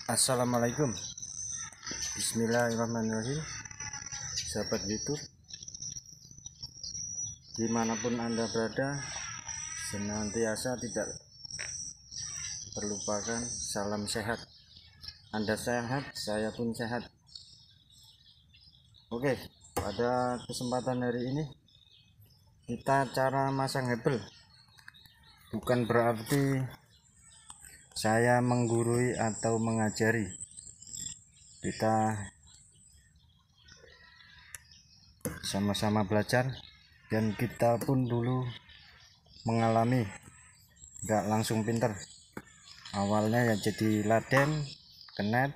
Assalamualaikum. Bismillahirrahmanirrahim. Sahabat YouTube, dimanapun Anda berada, senantiasa tidak terlupakan salam sehat. Anda sehat, saya pun sehat. Oke, pada kesempatan hari ini kita cara masang hebel. Bukan berarti saya menggurui atau mengajari. Kita sama-sama belajar, dan kita pun dulu mengalami, nggak langsung pinter. Awalnya ya jadi laden, kenet,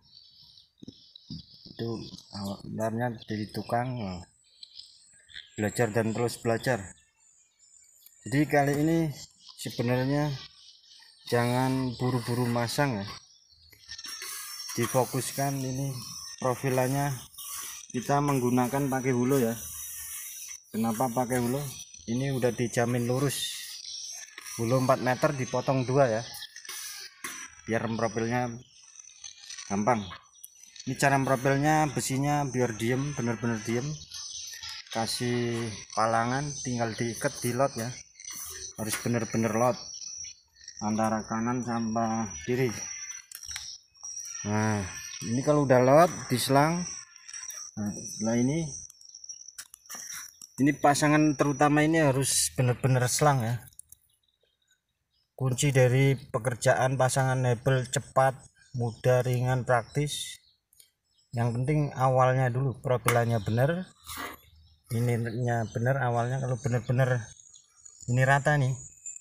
itu awalnya jadi tukang, belajar dan terus belajar. Jadi kali ini sebenarnya jangan buru-buru masang ya, difokuskan. Ini profilannya kita menggunakan pakai hulu ya. Kenapa pakai hulu? Ini udah dijamin lurus. Hulu 4 meter dipotong 2 ya, biar profilnya gampang. Ini cara profilnya, besinya biar diem, bener-bener diem. Kasih palangan, tinggal diikat di lot ya. Harus bener-bener lot antara kanan sama kiri. Nah, ini kalau udah lot diselang. Nah, setelah ini pasangan terutama ini harus benar-benar selang ya. Kunci dari pekerjaan pasangan hebel cepat, mudah, ringan, praktis. Yang penting awalnya dulu profilannya benar, ininya benar awalnya. Kalau benar-benar ini rata nih,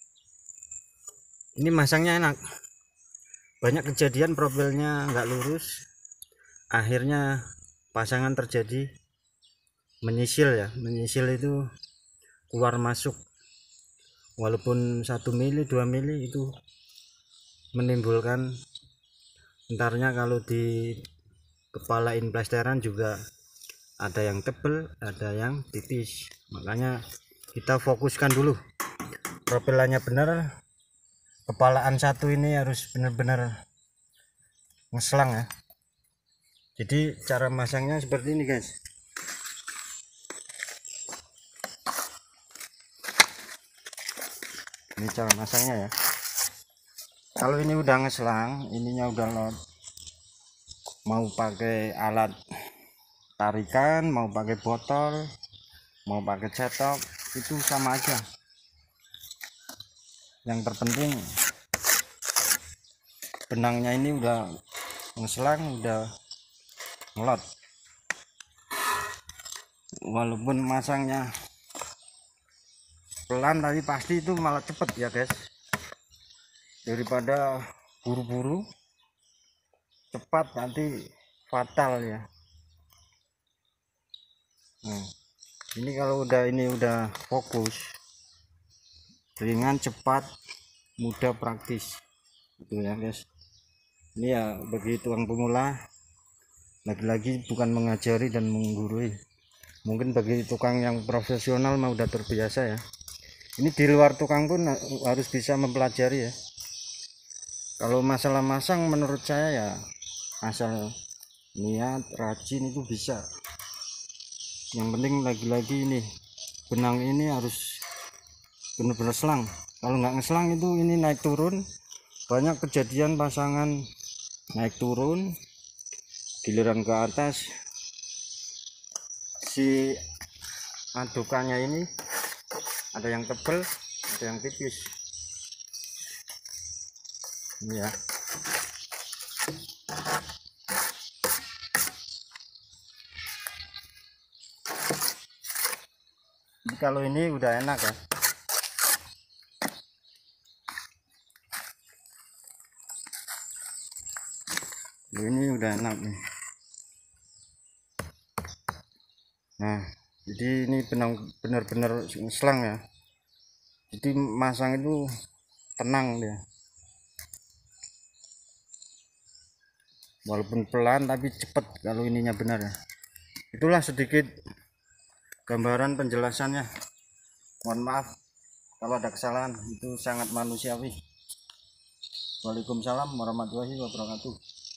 ini masangnya enak. Banyak kejadian profilnya nggak lurus, akhirnya pasangan terjadi menyisil ya. Menyisil itu keluar masuk, walaupun 1 mili 2 mili itu menimbulkan, entarnya kalau di kepalain plesteran juga ada yang tebel, ada yang tipis. Makanya kita fokuskan dulu profilannya benar. Kepalaan satu ini harus benar-benar ngeslang ya. Jadi cara masangnya seperti ini guys. Ini cara masangnya ya. Kalau ini udah ngeslang, ininya udah lot, mau pakai alat tarikan, mau pakai botol, mau pakai cetok, itu sama aja. Yang terpenting benangnya ini udah ngeslang, udah ngelot. Walaupun masangnya pelan, tapi pasti itu malah cepet ya guys. Daripada buru-buru cepat nanti fatal ya. Nah, ini kalau udah fokus, ringan, cepat, mudah, praktis itu ya guys. Ini ya bagi tukang pemula, lagi-lagi bukan mengajari dan menggurui. Mungkin bagi tukang yang profesional mah udah terbiasa ya. Ini di luar tukang pun harus bisa mempelajari ya. Kalau masalah masang menurut saya ya asal niat, rajin itu bisa. Yang penting lagi-lagi ini benang ini harus benar-benar selang. Kalau nggak ngeselang itu ini naik turun. Banyak kejadian pasangan naik turun, giliran ke atas si adukannya ini ada yang tebel, ada yang tipis. Ini ya. Jadi kalau ini udah enak ya. Ini udah enak nih. Nah, jadi ini benar-benar selang ya. Jadi masang itu tenang dia. Walaupun pelan tapi cepet kalau ininya benar ya. Itulah sedikit gambaran penjelasannya. Mohon maaf kalau ada kesalahan, itu sangat manusiawi. Waalaikumsalam warahmatullahi wabarakatuh.